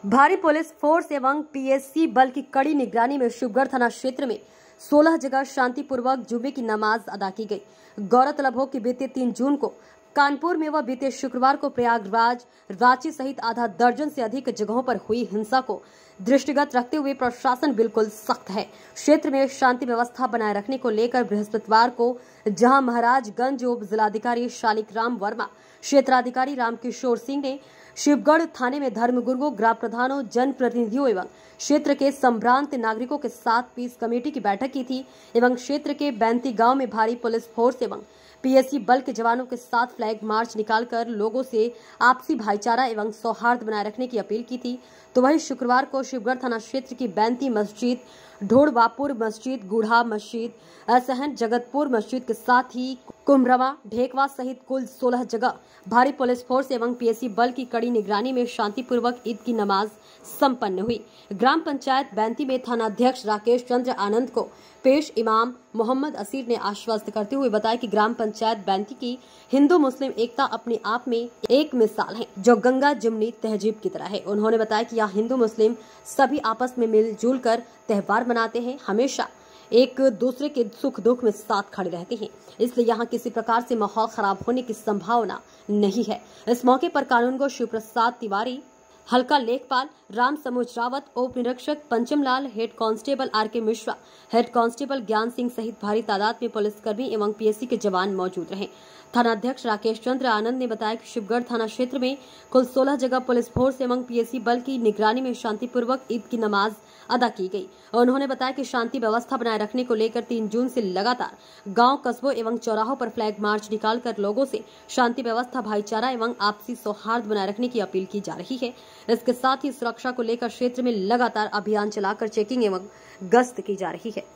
भारी police force एवं PSC बल की कड़ी निगरानी में शिवगढ़ थाना क्षेत्र में 16 जगह शांतिपूर्वक जुमे की नमाज अदा की गई। गौरतलब हो कि बीते 3 जून को कानपुर में व बीते शुक्रवार को प्रयागराज, रांची सहित आधा दर्जन से अधिक जगहों पर हुई हिंसा को दृष्टिगत रखते हुए प्रशासन बिल्कुल सख्त है। क्षेत्र में शांति व्यवस्था बनाए रखने को लेकर बृहस्पतिवार को जहां महाराजगंज उप जिलाधिकारी शालिग्राम वर्मा, क्षेत्राधिकारी रामकिशोर सिंह ने शिवगढ़ थाने में धर्मगुरुओं, ग्राम प्रधानों, जनप्रतिनिधियों एवं क्षेत्र के संभ्रांत नागरिकों के साथ पीस कमेटी की बैठक की थी एवं क्षेत्र के 32 गांव में भारी पुलिस फोर्स एवं पीएससी बल के जवानों के साथ फ्लैग मार्च निकालकर लोगों से आपसी भाईचारा एवं सौहार्द बनाए रखने की अपील की थी। तो वहीं शुक्रवार को शिवगढ़ थाना क्षेत्र की 32 मस्जिद, ढोड़वापुर मस्जिद, गुढ़ा मस्जिद, असहन जगतपुर मस्जिद के साथ ही कुमरवा, ढेकवा सहित कुल 16 जगह भारी पुलिस फोर्स एवं पीएससी बल की कड़ी निगरानी में शांतिपूर्वक ईद की नमाज संपन्न हुई। ग्राम पंचायत 32 में थानाध्यक्ष राकेश चंद्र आनंद को पेश इमाम मोहम्मद असीर ने आश्वस्त करते हुए बताया कि ग्राम पंचायत 32 की हिंदू मुस्लिम एकता अपने आप में एक मिसाल है जो गंगा जमुनी तहजीब की तरह है। उन्होंने बताया कि यहाँ हिंदू मुस्लिम सभी आपस में मिलजुल कर त्योहार मनाते हैं, हमेशा एक दूसरे के सुख दुख में साथ खड़े रहते हैं, इसलिए यहाँ किसी प्रकार से माहौल खराब होने की संभावना नहीं है। इस मौके पर कानूनगो शिव प्रसाद तिवारी, हल्का लेखपाल राम समूज रावत, उप निरीक्षक Panchamlal, head constable RK. Mishra, head constable Gyan Singh सहित भारी तादाद में पुलिसकर्मी एवं पीएससी के जवान मौजूद रहे। थानाध्यक्ष राकेश चंद्र आनंद ने बताया कि शिवगढ़ थाना क्षेत्र में कुल 16 जगह पुलिस फोर्स एवं पीएससी बल की निगरानी में शांतिपूर्वक ईद की नमाज अदा की गई। उन्होंने बताया कि शांति व्यवस्था बनाए रखने को लेकर 3 जून से लगातार गांव, कस्बों एवं चौराहों पर फ्लैग मार्च निकालकर लोगों से शांति व्यवस्था, भाईचारा एवं आपसी सौहार्द बनाए रखने की अपील की जा रही है। इसके साथ ही सुरक्षा को लेकर क्षेत्र में लगातार अभियान चलाकर चेकिंग एवं गश्त की जा रही है।